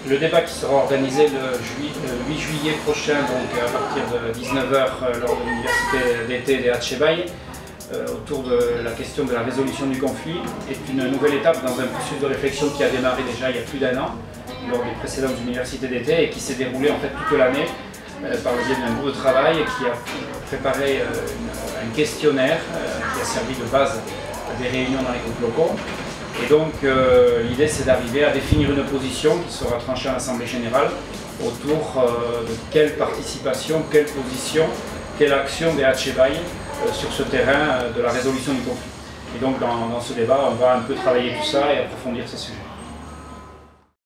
Le débat qui sera organisé le 8 juillet prochain, donc à partir de 19 h lors de l'université d'été des Hatchebaï, autour de la question de la résolution du conflit, est une nouvelle étape dans un processus de réflexion qui a démarré déjà il y a plus d'1 an, lors des précédentes universités d'été, et qui s'est déroulé en fait toute l'année par le biais d'un groupe de travail qui a préparé un questionnaire qui a servi de base à des réunions dans les groupes locaux. Et donc l'idée c'est d'arriver à définir une position qui sera tranchée à l'Assemblée générale autour de quelle participation, quelle position, quelle action des Hatchebaï sur ce terrain de la résolution du conflit. Et donc dans ce débat, on va un peu travailler tout ça et approfondir ces sujets.